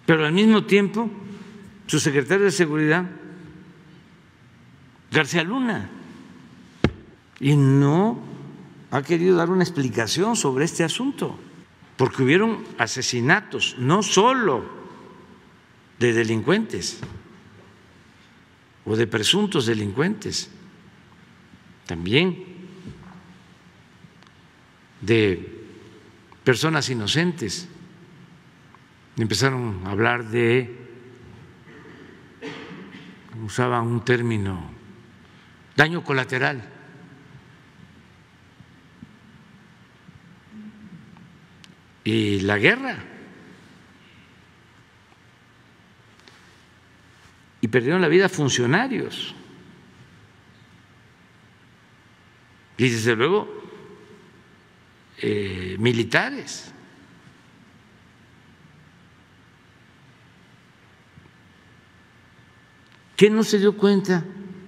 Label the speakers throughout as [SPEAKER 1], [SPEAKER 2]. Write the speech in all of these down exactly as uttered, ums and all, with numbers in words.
[SPEAKER 1] Pero al mismo tiempo, su secretario de Seguridad, García Luna, y no ha querido dar una explicación sobre este asunto, porque hubieron asesinatos, no solo de delincuentes o de presuntos delincuentes, también de personas inocentes. Empezaron a hablar de, usaban un término, daño colateral. Y la guerra. Y perdieron la vida funcionarios. Y desde luego eh, militares. ¿Qué no se dio cuenta?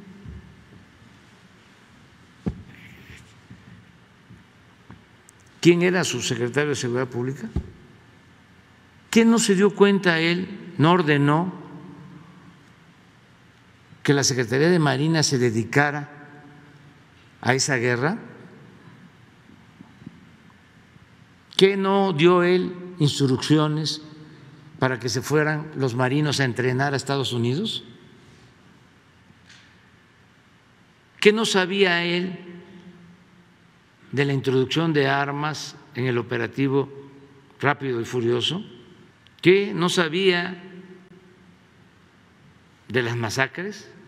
[SPEAKER 1] ¿Quién era su secretario de Seguridad Pública? ¿Qué no se dio cuenta él, no ordenó que la Secretaría de Marina se dedicara a esa guerra? ¿Qué no dio él instrucciones para que se fueran los marinos a entrenar a Estados Unidos? ¿Qué no sabía él de la introducción de armas en el operativo Rápido y Furioso? ¿Qué no sabía de las masacres?